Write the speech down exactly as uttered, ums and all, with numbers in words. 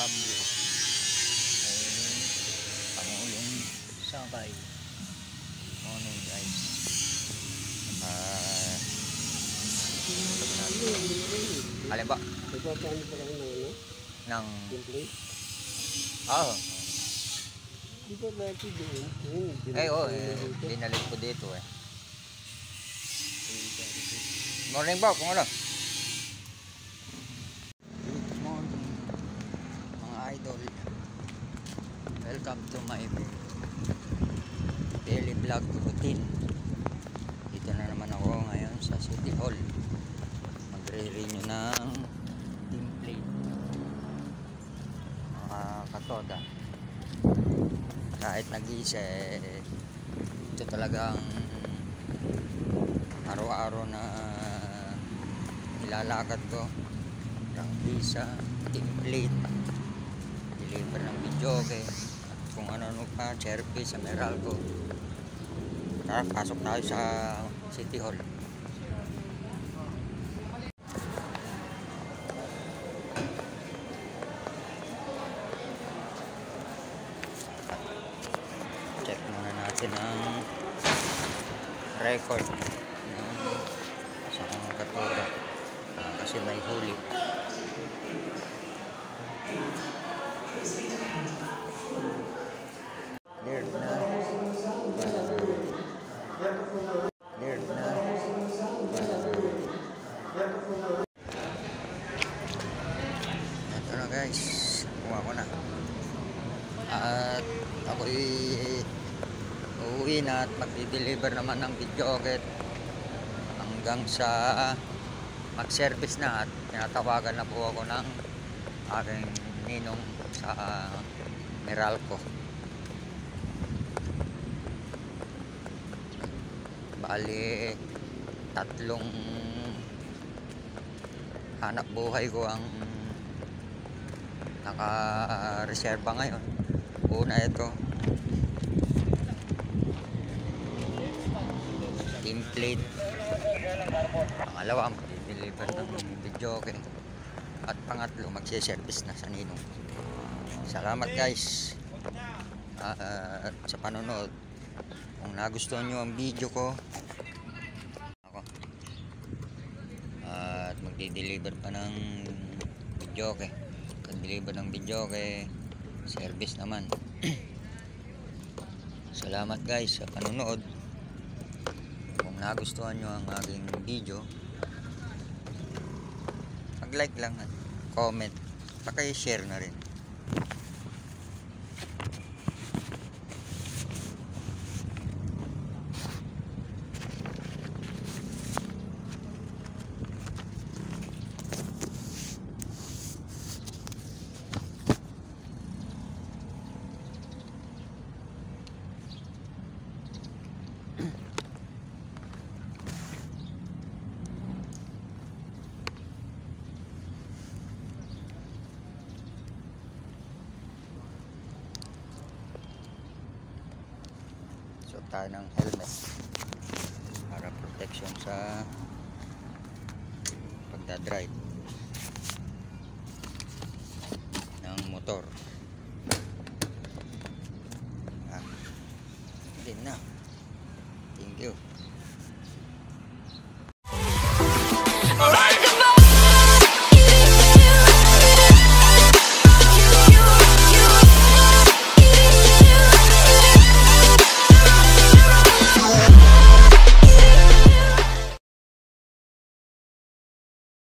Pablo ay Pangulong Sakay. Morning guys. Ah, uh, alin ba? Nagpapaano pa lang ng ano? Ng Template? oh. Di ba dati doon? Ayun, Eh oh, eh, binalik ko dito eh. Morning po, kung ano? Good morning mga idol. Welcome to my daily vlog routine. Dito na naman ako ngayon sa City Hall. Magre-renew ng template. Mga katoda. Kahit nag-isa eh, ito talagang araw-araw na nilalakad ko ng visa, template, deliver ng videoke, kung ano-ano pa, service sa Meralco. Tara, pasok tayo sa City Hall. Check muna natin ang record sa mga katoda uh, kasi may huli. There na there na ito na guys, kuha ko na at ako'y uuwi na at magdi-deliver naman ng videoke hanggang sa mag-service na at tinatawagan na po ako ng aking ninong sa Meralco. Bali tatlong hanap buhay ko ang naka-reserva ngayon. Una ito, template. Pangalawa, mag-deliver ng videoke. At pangatlo, magse-service na sa ninong. Salamat guys uh, sa panonood. Kung nagustuhan nyo ang video ko, ako at uh, magdi-deliver pa ng videoke. Mag-deliver ng videoke, service naman. Salamat guys sa panonood. Kung nagustuhan nyo ang aking video, mag-like lang at comment, paki-share na rin. Suot tayo ng helmet para protection sa pagdadrive ng motor. Ah, din na. Thank you.